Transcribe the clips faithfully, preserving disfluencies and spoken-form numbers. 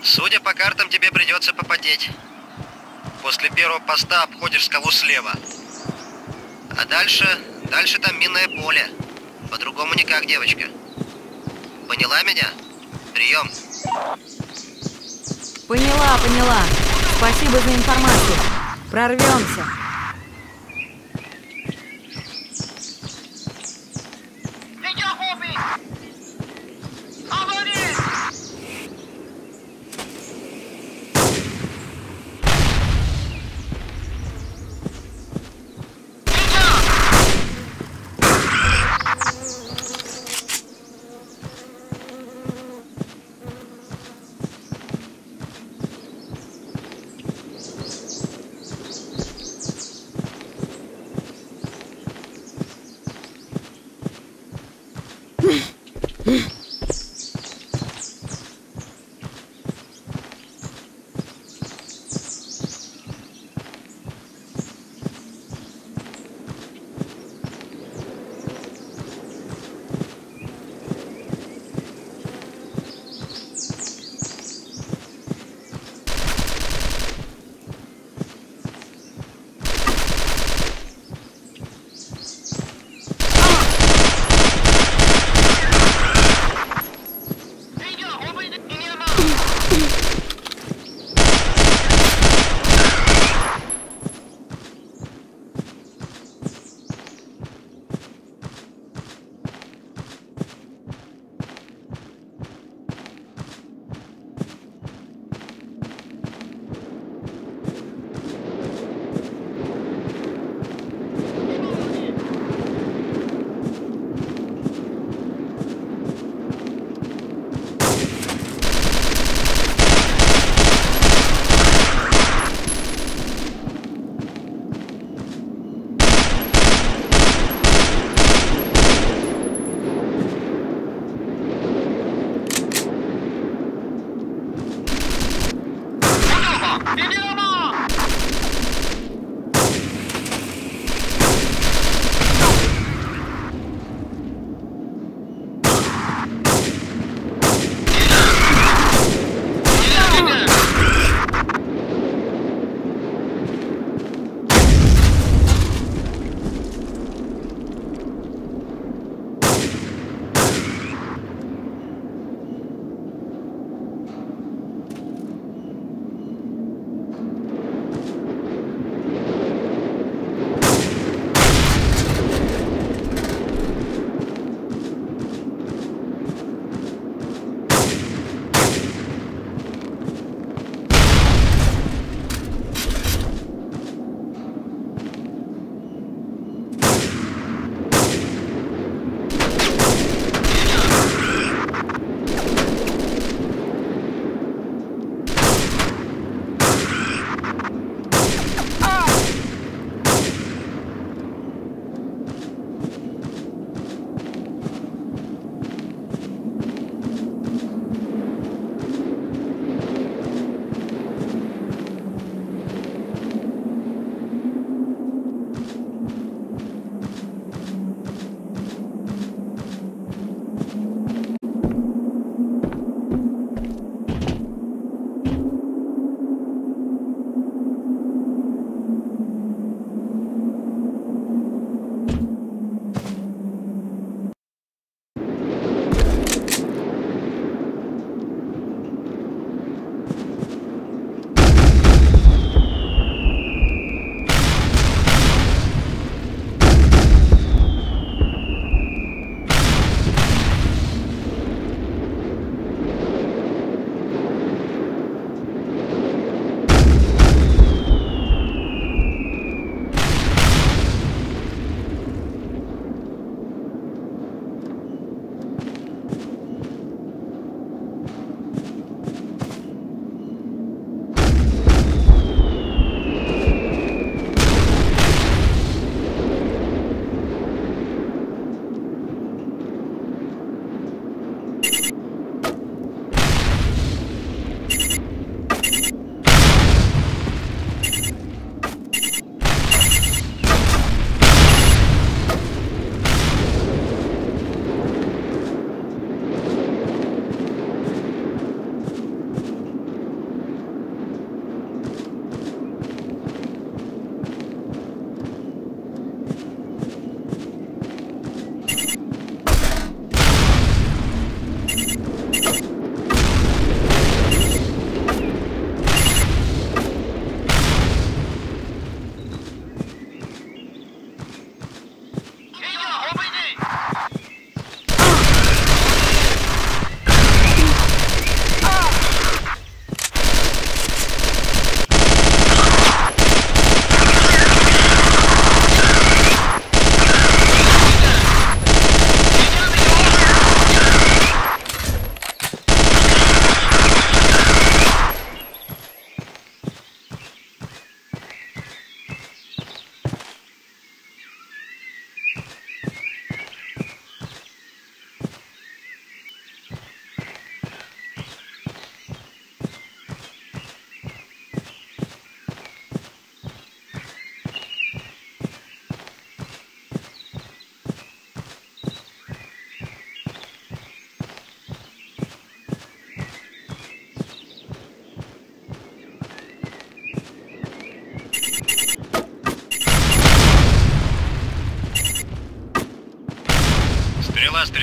Судя по картам, тебе придется попотеть. После первого поста обходишь скалу слева. А дальше... дальше там минное поле. По-другому никак, девочка. Поняла меня? Прием. Поняла, поняла. Спасибо за информацию. Прорвемся.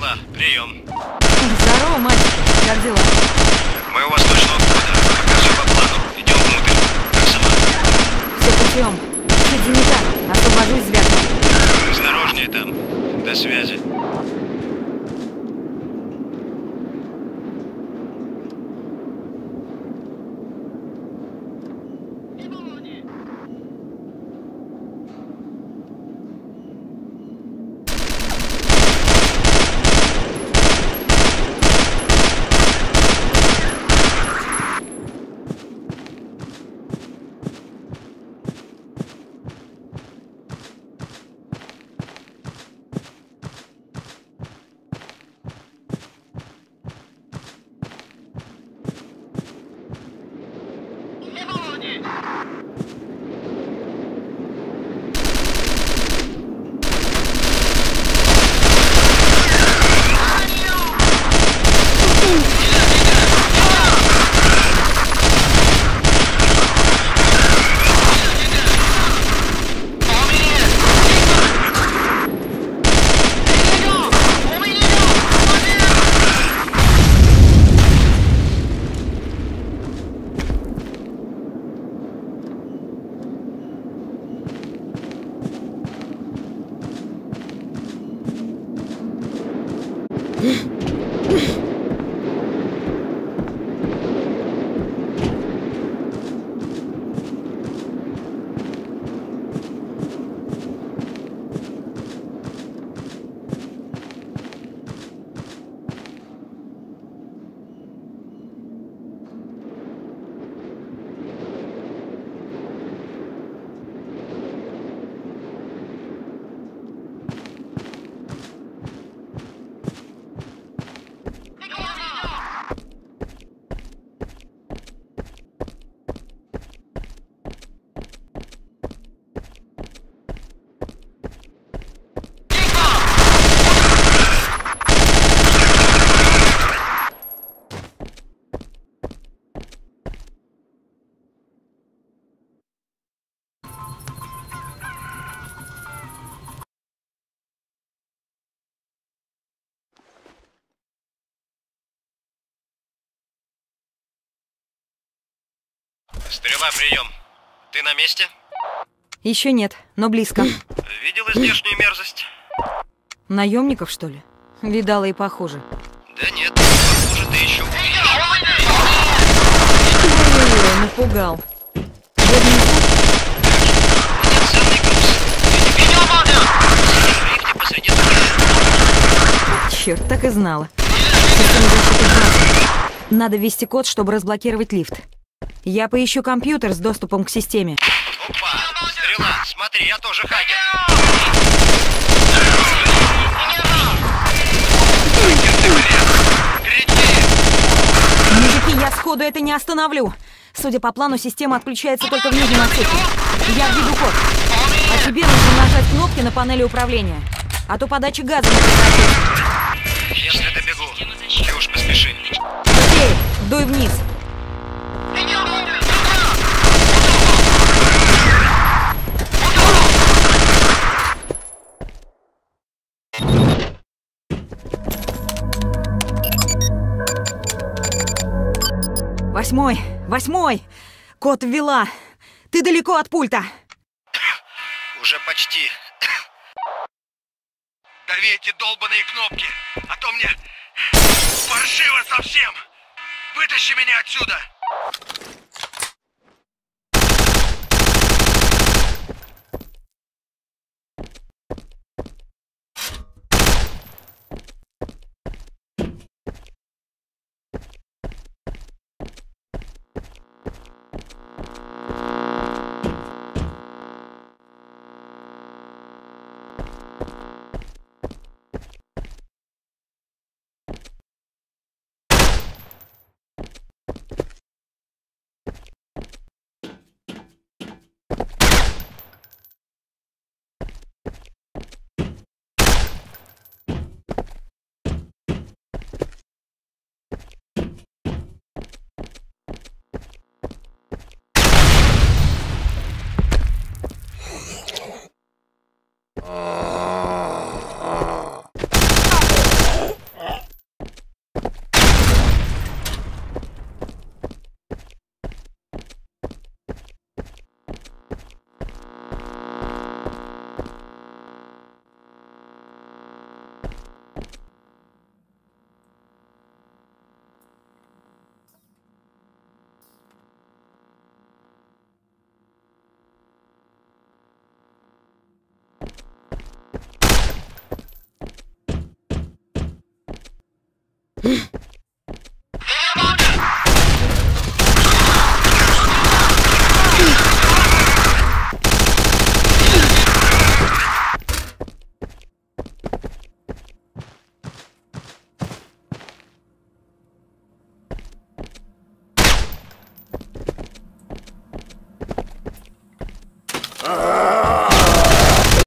Стрела, прием. Здорово, мальчик. Как дела? Мы у восточного входа. Пока все по плану. Идем внутрь. Как сама? Все путем. Чуть не так. Освобожусь, звякну. Осторожнее там. До связи. Стрела, прием. Ты на месте? Еще нет, но близко. Видела здешнюю мерзость? Наемников, что ли? Видала и похуже. Да нет, похуже ты еще увидишь. Ой-ой-ой, напугал. Бедный. Нет, ценный груз. Я тебе не помню. В лифте посреди дороги. Черт, так и знала. Система защиты сбрасывает. Надо ввести код, чтобы разблокировать лифт. Я поищу компьютер с доступом к системе. Опа! Стрела! Смотри, я тоже хакер! Мужики, я сходу это не остановлю. Судя по плану, система отключается только в нижнем отсеке. Я введу код. А тебе нужно нажать кнопки на панели управления. А то подача газа не прекратится. Если добегу, ты уж поспеши. Окей, дуй вниз. Восьмой, восьмой! Код ввела. Ты далеко от пульта. Уже почти. Дави эти долбаные кнопки, а то мне паршиво совсем. Вытащи меня отсюда.